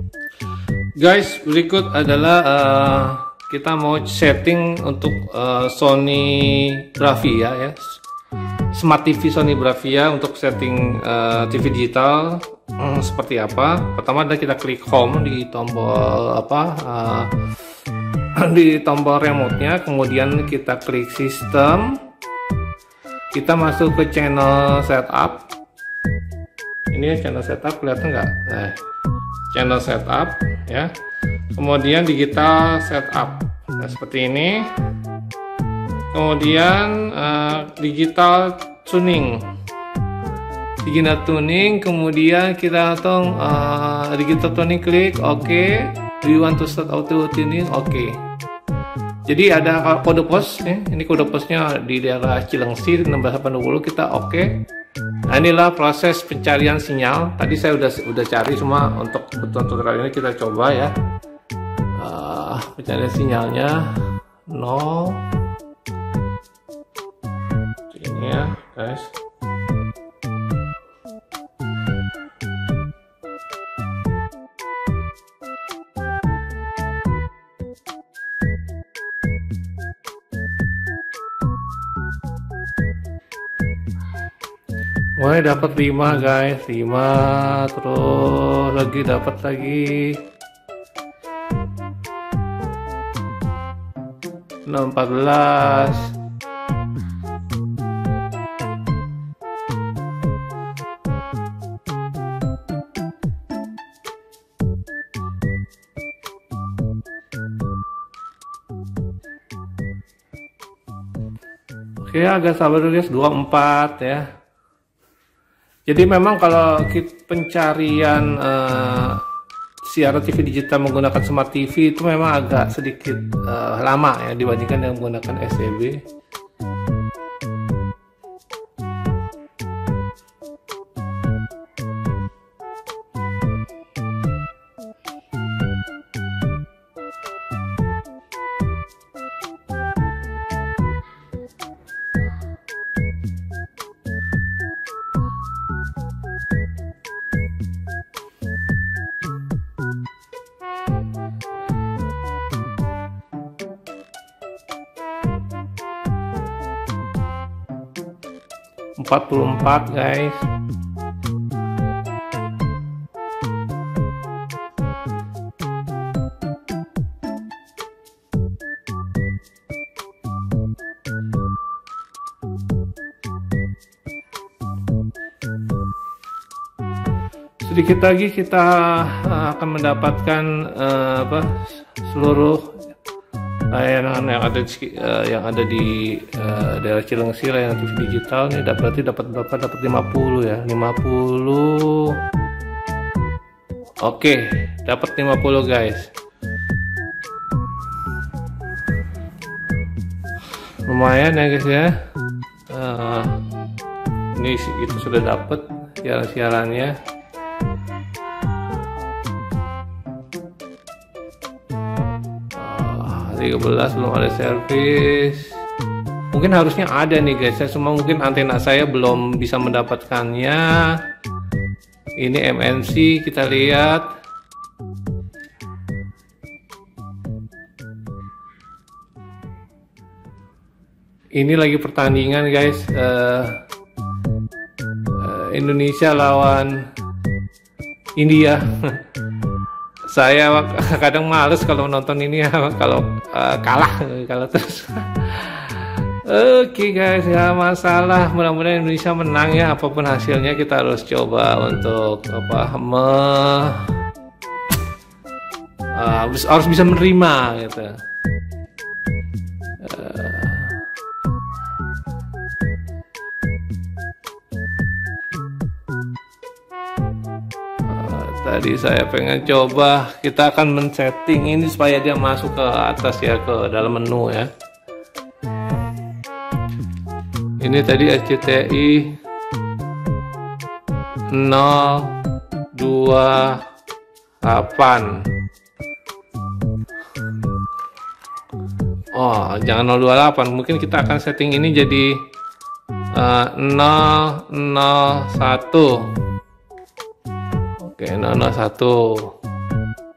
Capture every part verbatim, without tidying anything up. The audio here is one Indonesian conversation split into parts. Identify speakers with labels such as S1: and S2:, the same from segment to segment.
S1: Guys, berikut adalah uh, kita mau setting untuk uh, Sony Bravia ya, Smart T V Sony Bravia untuk setting uh, T V digital. Hmm, seperti apa? Pertama adalah kita klik home di tombol apa uh, di tombol remote-nya, kemudian kita klik sistem, kita masuk ke channel setup. Ini channel setup, kelihatan nggak? Nah, channel setup ya, kemudian digital setup, nah seperti ini, kemudian uh, digital tuning. Digital tuning, kemudian kita langsung uh, digital tuning, klik oke. Okay. Do you want to start auto tuning? Oke. Okay. Jadi ada kode pos ya. Ini kode posnya di daerah Cilengsi enam belas delapan dua puluh, kita oke. Okay. Nah, inilah proses pencarian sinyal. Tadi saya udah udah cari, cuma untuk kebutuhan tutorial ini kita coba ya. Uh, pencarian sinyalnya nol. Ini ya, guys. Mulai dapat lima guys, lima, terus lagi dapat lagi enam, empat belas. Oke, agak sabar dulu guys, dua puluh empat ya. Jadi memang kalau kita pencarian uh, siaran T V digital menggunakan Smart T V itu memang agak sedikit uh, lama ya dibandingkan yang menggunakan S T B. empat puluh empat guys. Sedikit lagi kita akan mendapatkan uh, apa seluruh layanan yang ada di, uh, yang ada di uh, daerah Cilengsi, layanan T V digital. Ini berarti dapat berapa? Dapat lima puluh ya, lima puluh. Oke, dapat lima puluh guys. Lumayan ya guys ya. Uh, ini itu sudah dapat siaran-siarannya. tiga belas belum ada servis. Mungkin harusnya ada nih guys, saya cuma mungkin antena saya belum bisa mendapatkannya. Ini M N C, kita lihat. Ini lagi pertandingan guys, uh, uh, Indonesia lawan India. Saya kadang males kalau nonton ini ya, kalau uh, kalah kalau terus. Oke okay guys, ya masalah, mudah-mudahan Indonesia menang ya, apapun hasilnya kita harus coba untuk apa me, uh, harus bisa menerima gitu. Uh, Tadi saya pengen coba, kita akan men-setting ini supaya dia masuk ke atas ya, ke dalam menu ya. Ini tadi S C T I nol dua delapan. Oh, jangan nol dua delapan, mungkin kita akan setting ini jadi uh, nol nol satu. Oke, nol nol satu.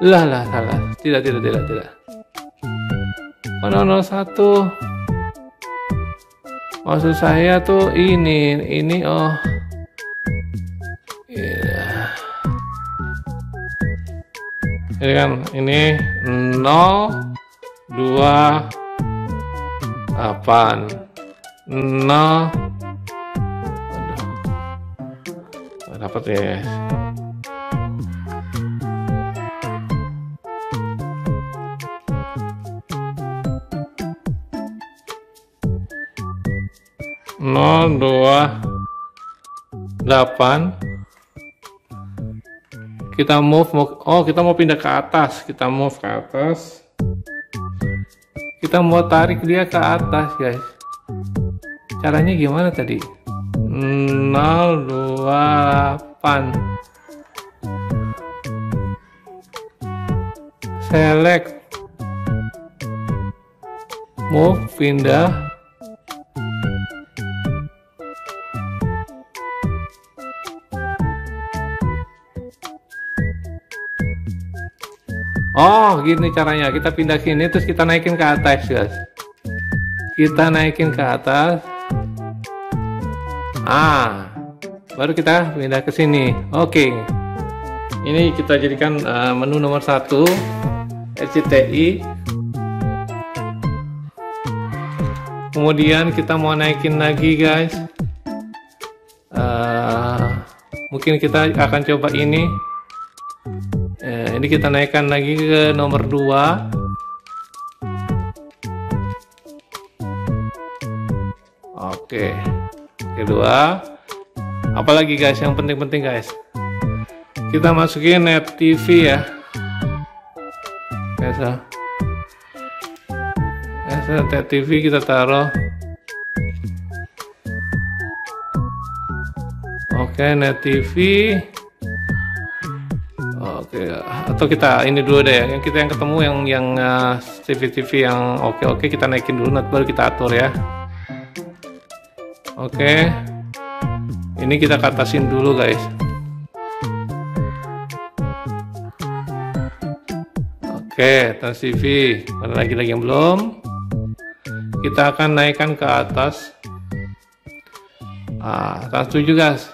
S1: Lah lah salah. Tidak tidak tidak tidak. Oh, nol nol satu. Maksud saya tuh ini ini oh. Iya. Ini kan ini nol dua delapan nol. Aduh. Dapat ya. Nol dua delapan. Kita move, mau, oh kita mau pindah ke atas, kita move ke atas, kita mau tarik dia ke atas guys. Caranya gimana tadi? Nol dua delapan. Select, move, pindah. Oh, gini caranya. Kita pindah sini terus kita naikin ke atas, guys. Kita naikin ke atas. Ah, baru kita pindah ke sini. Oke. Ini kita jadikan uh, menu nomor satu R C T I. Kemudian kita mau naikin lagi, guys. Uh, mungkin kita akan coba ini. Eh, ini kita naikkan lagi ke nomor dua. Oke, kedua. Apalagi guys yang penting-penting guys, kita masukin net T V ya. Biasa. Biasa net T V kita taruh. Oke, net T V. Oke, atau kita ini dulu deh, yang kita yang ketemu yang yang uh, T V T V yang oke oke kita naikin dulu, nanti baru kita atur ya. Oke, ini kita ke atasin dulu guys. Oke, Trans T V, mana lagi lagi yang belum? Kita akan naikkan ke atas. Ah, Trans tujuh guys.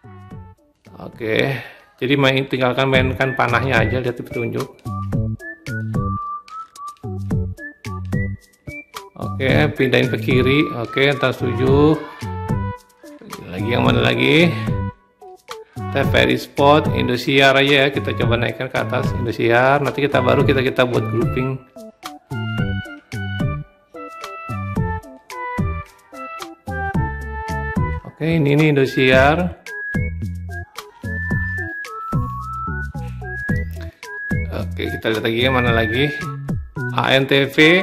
S1: Oke. Jadi main, tinggalkan mainkan panahnya aja, lihat di petunjuk. Oke, pindahin ke kiri. Oke, Trans tujuh. Lagi yang mana lagi? T V R Spot, Indosiar aja ya. Kita coba naikkan ke atas Indosiar. Nanti kita baru kita kita buat grouping. Oke, ini nih Indosiar. Oke, kita lihat lagi mana lagi? A N T V.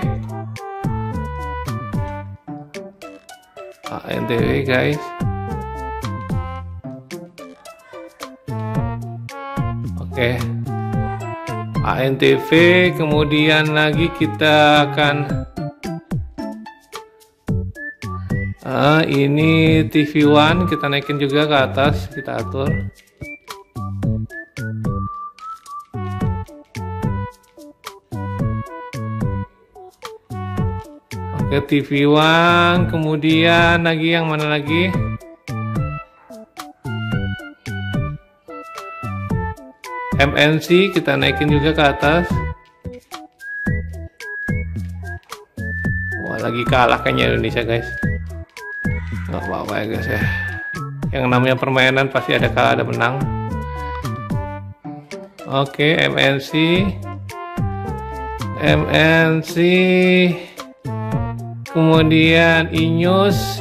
S1: A N T V guys. Oke. A N T V, kemudian lagi kita akan uh, ini T V One kita naikin juga ke atas, kita atur. Oke, T V One, kemudian lagi yang mana lagi? M N C kita naikin juga ke atas. Wah, lagi kalah kayaknya Indonesia guys. Nggak apa-apa ya guys ya. Yang namanya permainan pasti ada kalah ada menang. Oke, M N C, M N C. Kemudian Inews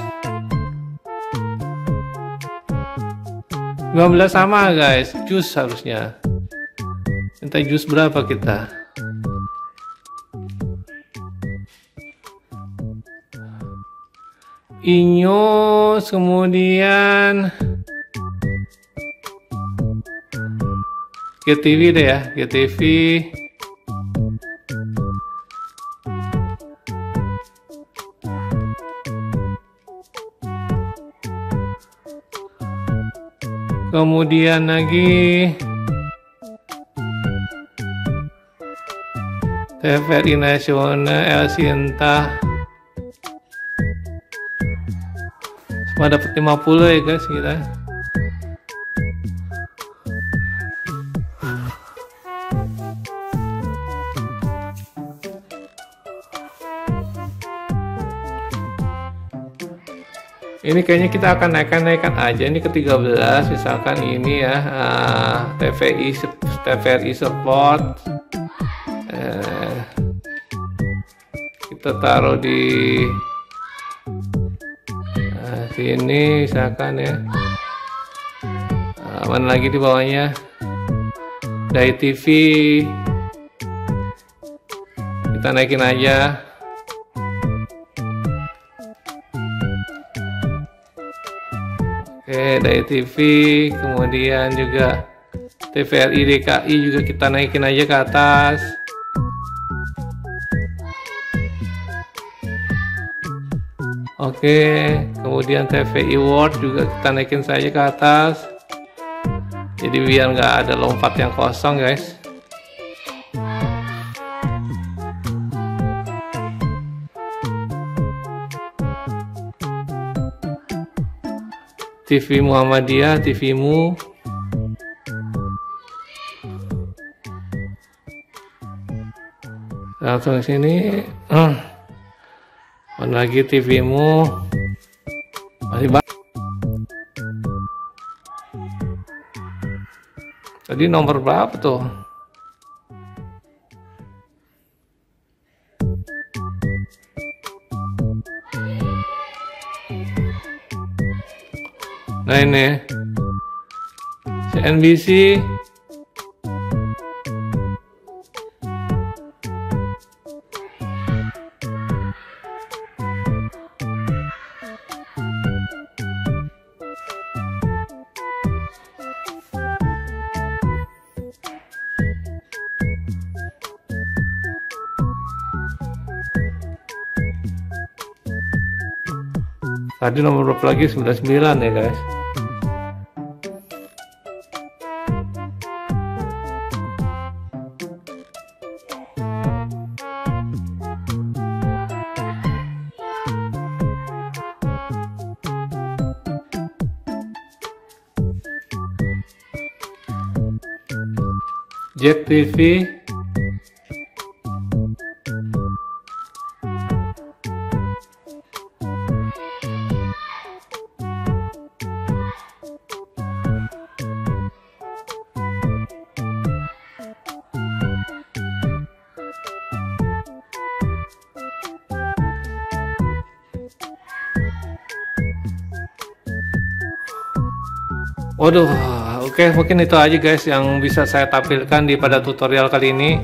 S1: lima belas sama guys, jus harusnya. Minta jus berapa kita? Inews, kemudian G T V deh ya, G T V. Kemudian lagi T V R I Nasional El Sinta. Semua dapat lima puluh ya guys kita. Ini kayaknya kita akan naikkan-naikkan aja ini ke tiga belas, misalkan ini ya, uh, T V I T V R I support. Uh, kita taruh di uh, sini misalkan ya. Uh, mana lagi di bawahnya? Dai T V. Kita naikin aja. Oke, Dai T V, kemudian juga T V R I D K I juga kita naikin aja ke atas. Oke, kemudian T V I World juga kita naikin saja ke atas. Jadi biar nggak ada lompat yang kosong guys. T V Muhammadiyah, T V-mu. Langsung sini. Hmm. Mana lagi T V-mu? Masih banyak. Tadi nomor berapa tuh? Nah ini C N B C, tadi nomor berapa lagi? sembilan puluh sembilan ya guys. Jack T V, waduh, oke, mungkin itu aja guys yang bisa saya tampilkan di pada tutorial kali ini.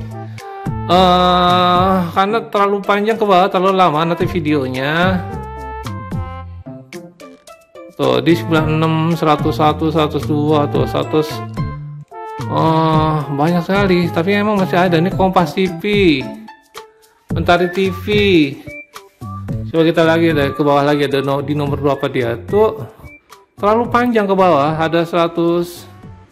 S1: Uh, karena terlalu panjang ke bawah, terlalu lama nanti videonya. Tuh di sembilan puluh enam, seratus satu, seratus dua, tuh seratus. Oh, banyak sekali. Tapi emang masih ada nih Kompas T V, Mentari T V. Coba kita lagi deh ke bawah lagi, ada no, di nomor berapa dia tuh. Terlalu panjang ke bawah, ada seratus.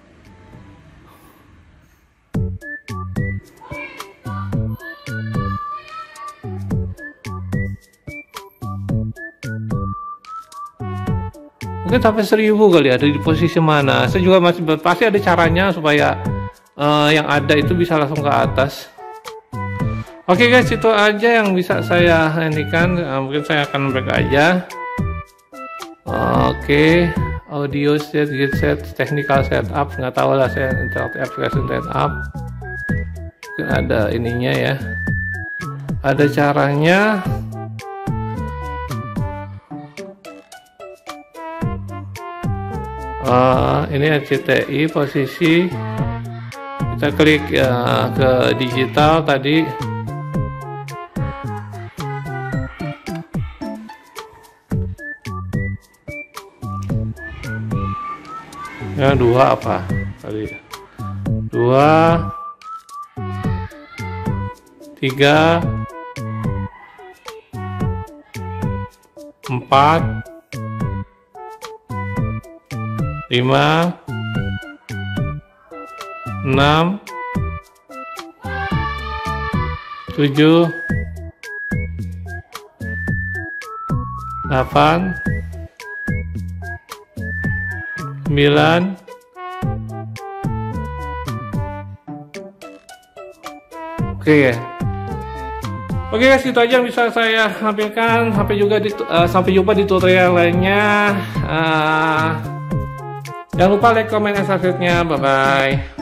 S1: Mungkin sampai seribu kali, ada di posisi mana. Saya juga masih pasti ada caranya supaya uh, yang ada itu bisa langsung ke atas. Oke guys, itu aja yang bisa saya hentikan. Uh, mungkin saya akan break aja. Oke, okay. Audio set, get set, technical setup, nggak tahu lah saya interrupt application setup. Mungkin ada ininya ya, ada caranya. Uh, ini R C T I posisi, kita klik ya, ke digital tadi. Ya, dua apa tadi? Dua, tiga, empat, lima, enam, tujuh, delapan, sembilan, oke ya. Oke guys, itu aja yang bisa saya sampaikan. Sampai juga di, uh, sampai jumpa di tutorial lainnya. Uh, jangan lupa like, comment, dan subscribe-nya. Bye bye.